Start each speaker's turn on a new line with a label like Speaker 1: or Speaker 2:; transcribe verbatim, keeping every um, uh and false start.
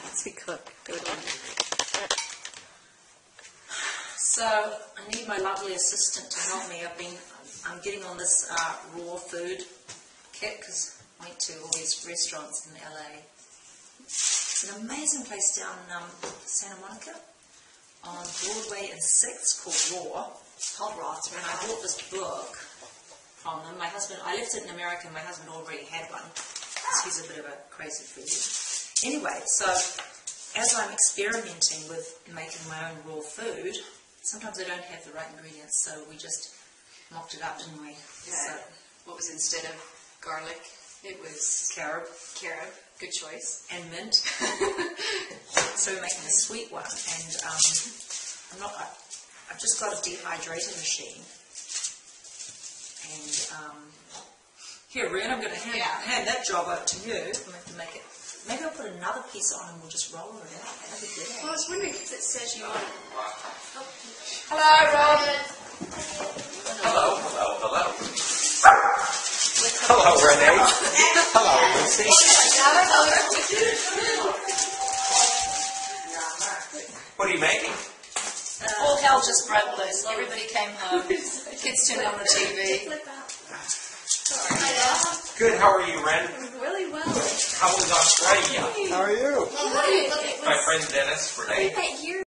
Speaker 1: Let's be cook. Good one.
Speaker 2: So I need my lovely assistant to help me. I've been, I'm getting on this uh, raw food kick because I went to all these restaurants in L A. It's an amazing place down um, Santa Monica on Broadway and sixth called Raw. Hot Rods. And I bought this book from them. My husband, I left it in America. My husband already had one because he's a bit of a crazy foodie. Anyway, so as I'm experimenting with making my own raw food, sometimes I don't have the right ingredients, so we just mocked it up, didn't we?
Speaker 3: Yeah.
Speaker 2: So,
Speaker 3: what was instead of garlic? It was
Speaker 2: carob.
Speaker 3: carob. Good choice.
Speaker 2: And mint. So we're making a sweet one, and um, I'm not. I, I've just got a dehydrator machine, and um, here, Ren, I'm going to hand,
Speaker 3: Yeah.
Speaker 2: hand that job over to you. I'm going to make it. Maybe I'll put another piece on, and we'll just roll it out. That'd be good.
Speaker 3: Well, I was wondering because it says you want.
Speaker 2: Hello, Rob.
Speaker 4: Hello, hello, hello. Hello, Renee. Hello, Lucy. What are you making?
Speaker 2: Uh, All hell just broke loose. Everybody came home. Kids turned on the T V.
Speaker 4: Good, how are you, Ren?
Speaker 3: Really well.
Speaker 4: How was Australia?
Speaker 5: How are you?
Speaker 4: My friend Dennis, Renee.
Speaker 3: Hey, you're